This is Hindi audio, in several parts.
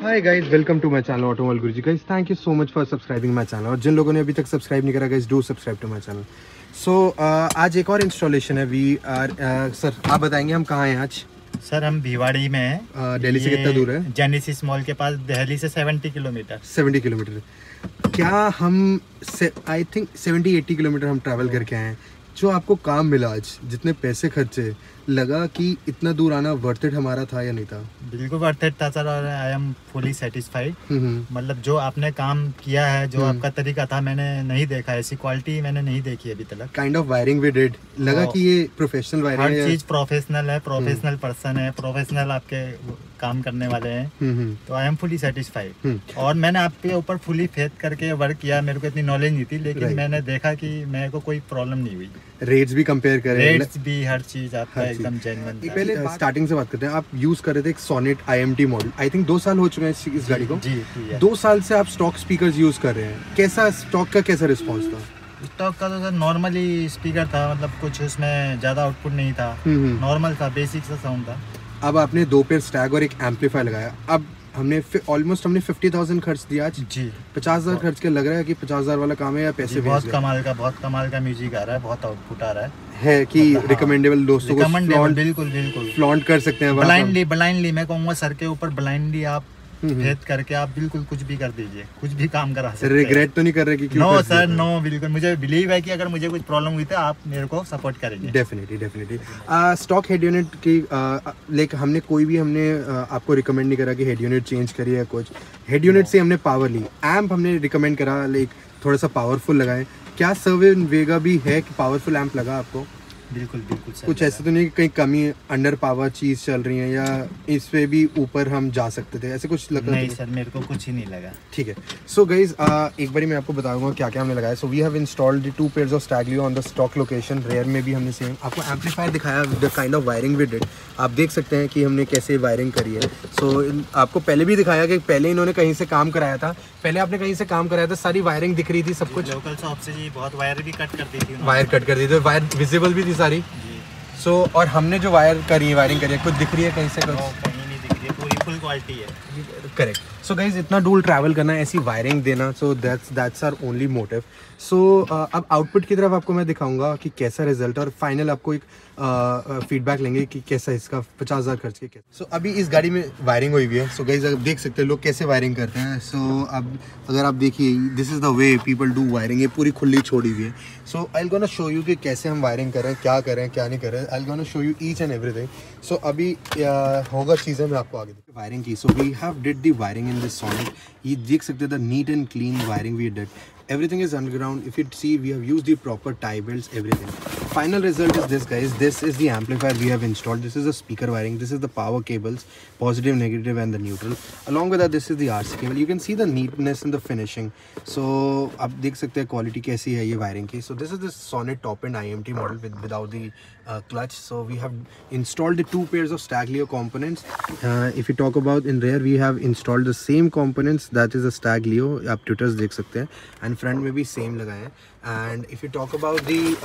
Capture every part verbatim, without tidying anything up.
Hi guys, welcome to my channel automobile Guruji. Guys thank you so much for subscribing my channel, और जिन लोगों ने अभी तक सब्सक्राइब नहीं करा guys do subscribe to my channel. So आज एक और इंस्टॉलेशन है। वी आर सर आप बताएंगे हम कहाँ हैं आज? सर हम भिवाड़ी में हैं। uh, दिल्ली से कितना दूर है? जेनेसिस मॉल के पास, दिल्ली से सत्तर किलोमीटर। सत्तर किलोमीटर। क्या हम आई थिंक सत्तर अस्सी किलोमीटर हम ट्रैवल करके आए हैं। जो आपको काम मिला आज, जितने पैसे खर्चे, लगा कि इतना दूर आना वर्थ इट हमारा था या नहीं था? बिल्कुल वर्थ इट था सर, और आई एम फुली सेटिस्फाइड। मतलब जो आपने काम किया है, जो आपका तरीका था, मैंने नहीं देखा, ऐसी क्वालिटी मैंने नहीं देखी अभी तक। Kind of wiring we did, लगा कि ये प्रोफेशनल वायरिंग है। हर चीज प्रोफेशनल है, प्रोफेशनल पर्सन है, प्रोफेशनल आपके काम करने वाले हैं, तो आई एम फुली सेटिस्फाइड। और मैंने आपके ऊपर फुली फेथ करके वर्क किया। मेरे को इतनी नॉलेज नहीं थी, लेकिन right. मैंने देखा कि मेरे को कोई प्रॉब्लम नहीं हुई। रेट्स भी कंपेयर करें, रेट्स भी, हर चीज आपका एकदम जेन्युइन था। पहले स्टार्टिंग से बात करते हैं। आप यूज कर रहे थे एक Sonet I M T model, I think दो साल हो चुके हैं इस गाड़ी को। जी, दो साल से आप स्टॉक स्पीकर्स यूज कर रहे हैं। कैसा स्टॉक का कैसा रिस्पॉन्स था? स्टॉक का तो सर नॉर्मली स्पीकर था, मतलब कुछ उसमें ज्यादा आउटपुट नहीं था, नॉर्मल था, बेसिक सा साउंड था। अब आपने दो पेयर स्टैग और एक एम्पलीफायर लगाया। अब हमने ऑलमोस्ट हमने फिफ्टी थाउजेंड खर्च दिया आज। जी, पचास हजार खर्च के लग रहा है कि पचास हजार वाला काम है या पैसे बहुत कमाल का, बहुत कमाल का म्यूजिक आ रहा है, बहुत आउटपुट आ रहा है है कि रिकमेंडेबल हाँ, दोस्तों को फ्लॉन्ट, बिल्कुल बिल्कुल फ्लॉन्ट कर सकते हैं। ब्लाइंडली ब्लाइंडली मैं कहूँगा सर के ऊपर ब्लाइंडली आप फेथ करके आप बिल्कुल कुछ भी कर दीजिए, कुछ भी काम करा सकते हैं। रिग्रेट तो नहीं कर रहे कि क्यों? नो सर, नो, बिल्कुल। मुझे बिलीव है कि अगर मुझे कुछ प्रॉब्लम हुई तो आप मेरे को सपोर्ट करेंगे। Definitely definitely stock head unit की लाइक हमने कोई भी हमने uh, आपको रिकमेंड नहीं करा कि हेड यूनिट चेंज करिए या कुछ। हेड यूनिट से हमने पावर ली। एम्प हमने रिकमेंड करा लाइक थोड़ा सा पावरफुल लगाएं। क्या सर्विन वेगा भी है कि पावरफुल एम्प लगा आपको? बिल्कुल बिल्कुल कुछ ऐसे तो नहीं कि कहीं कमी अंडर पावर चीज चल रही है या इस पे भी ऊपर हम जा सकते थे, ऐसे कुछ लगा? नहीं सर, मेरे को कुछ ही नहीं लगा। ठीक है। सो गाइज एक बारी मैं आपको बताऊंगा क्या क्या हमने लगाया। So we have installed the two pairs of Stag Leo on the stock location. Rear में भी हमने सेम आपको एम्पलीफायर दिखाया, the kind of wiring we did. आप देख सकते हैं कि हमने कैसे वायरिंग करी है। सो so, आपको पहले भी दिखाया कि पहले इन्होंने कहीं से काम कराया था, पहले आपने कहीं से काम कराया था, सारी वायरिंग दिख रही थी, सब कुछ लोकल शॉप से जी बहुत वायर भी कट कर दी थी, वायर कट कर दी थी, वायर विजिबल भी थी सारी। सो so, और हमने जो वायर करी है, वायरिंग करी है, कुछ दिख रही है कहीं से? कुछ कहीं नहीं दिख रही है, पूरी फुल क्वालिटी है। करेक्ट। सो गाइज इतना दूर ट्रैवल करना, ऐसी वायरिंग देना, so that's that's our only motive. So अब आउटपुट की तरफ आपको मैं दिखाऊंगा कि कैसा रिजल्ट, और फाइनल आपको एक फीडबैक uh, uh, लेंगे कि कैसा इसका पचास हज़ार खर्च के। सो so, अभी इस गाड़ी में वायरिंग हुई हुई है। सो गाइज आप देख सकते हैं लोग कैसे वायरिंग करते हैं। सो so, अब अगर आप देखिए, this is the way people do wiring. ये पूरी खुली छोड़ी हुई है। So I gonna show you कि कैसे हम वायरिंग कर रहे हैं, क्या कर रहे हैं, क्या नहीं कर रहे हैं। I gonna show you each and everything. So अभी uh, होगा चीज़ें मैं आपको आगे वायरिंग की। So we have did the wiring in this Sonic. ये देख सकते हैं the neat and clean wiring we did. Everything is underground. If you see, we have used the proper tie belts, everything. Final result is this, guys. This is the amplifier we have installed. This is the speaker wiring. This is the power cables, positive, negative, and the neutral. Along with that, this is the R C cable. You can see the neatness and the finishing. So, आप देख सकते हैं क्वालिटी कैसी है ये वायरिंग की. So, this is the Sonnet top end I M T model with without the uh, clutch. So, we have installed the two pairs of Stag Leo components. Uh, if you talk about in rear, we have installed the same components. That is the Stag Leo. आप ट्विटर्स देख सकते हैं. And फ्रंट में भी सेम लगाए हैं. And if you talk about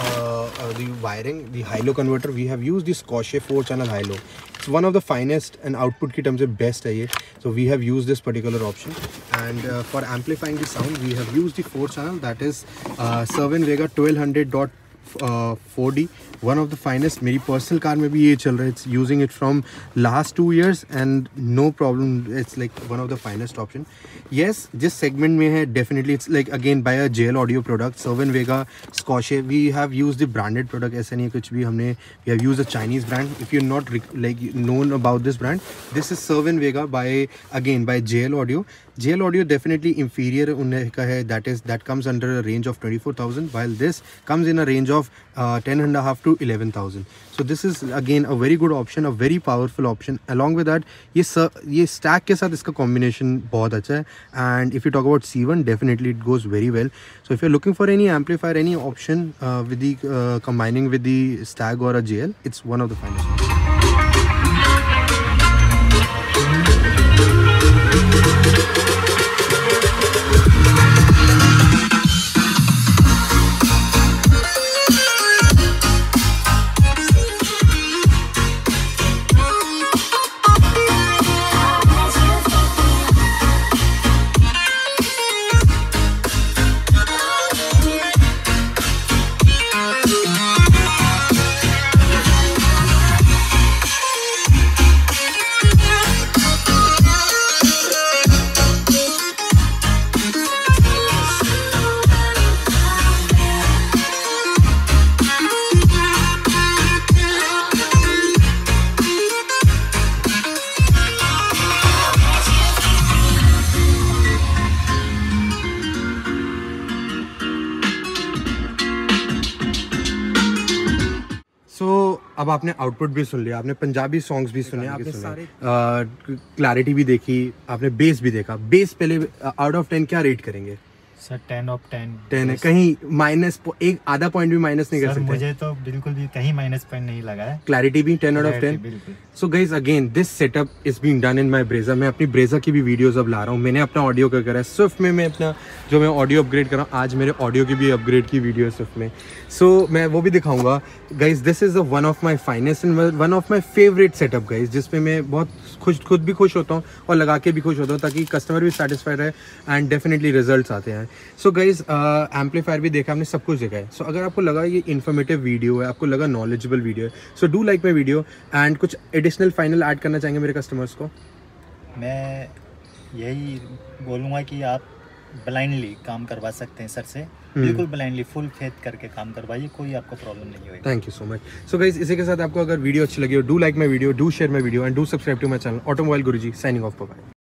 the the wiring, the high low converter, we have used the Scosche four channel high low. It's one of the finest and output की टर्म से बेस्ट है ये. So we have used this particular option. And for amplifying the sound we have used the four channel, that is Cerwin Vega twelve hundred dot four D. One of the finest. मेरी पर्सनल कार में भी ये चल रहा है. It's using it from last two years and no problem. It's like one of the finest option. Yes, जिस सेगमेंट में है definitely it's like again by a JL audio product. Cerwin Vega Scosche, we have use the branded product. ऐसा नहीं है कुछ भी. हमने we have use a Chinese brand. If you not like known about this brand, this is Cerwin Vega bye again by JL audio. JL audio definitely inferior उन्हें का है. That is that comes under a range of twenty four thousand, while this comes in a range of uh, ten and a half to eleven thousand. So this is again a very good option, a very powerful option. Along with that, ये ये stack के साथ इसका combination बहुत अच्छा है. And if you talk about C one, definitely it goes very well. So if you're looking for any amplifier, any option uh, with the uh, combining with the Stag or a J L, it's one of the finest. अब आपने आउटपुट भी सुन लिया, आपने पंजाबी सॉन्ग्स भी सुने, आपने सारे क्लैरिटी भी देखी, आपने बेस भी देखा। बेस पहले आउट ऑफ टेन क्या रेट करेंगे? Sir ten of ten ten है, कहीं माइनस एक आधा पॉइंट भी माइनस नहीं कर सकते? मुझे तो बिल्कुल भी कहीं माइनस पॉइंट नहीं लगा है। क्लैरिटी भी ten out of ten. So guys again this setup is being done in my Brezza. मैं अपनी ब्रेजा की भी वीडियोस अब ला रहा हूँ। मैंने अपना ऑडियो का करा है स्विफ्ट में, मैं अपना जो मैं ऑडियो अपग्रेड कर रहा हूँ, आज मेरे ऑडियो की भी अपग्रेड की वीडियो है स्विफ्ट में। सो so, मैं वो भी दिखाऊंगा guys. This is one of my finest and one of my favourite setup guys, जिसमें मैं बहुत खुश खुद भी खुश होता हूँ और लगा के भी खुश होता हूँ, ताकि कस्टमर भी सेटिस्फाइड है एंड डेफिनेटली रिजल्ट्स आते हैं। सो गाइज एम्पलीफायर भी देखा, हमने सब कुछ देखा है। सो so, अगर आपको लगा ये इन्फॉर्मेटिव वीडियो है, आपको लगा नॉलेजेबल वीडियो है, so do like my video and कुछ एडिशनल फाइनल ऐड करना चाहेंगे मेरे कस्टमर्स को? मैं यही बोलूँगा कि आप ब्लाइंडली काम करवा सकते हैं सर से, बिल्कुल ब्लाइंडली फुल फेथ करके काम करवाइए, कोई आपको प्रॉब्लम नहीं होगी। Thank you so much. So guys इसी के साथ आपको अगर वीडियो अच्छी लगी हो, do like my video, do share my video and do subscribe to my channel automobile Guruji. Signing off, bye.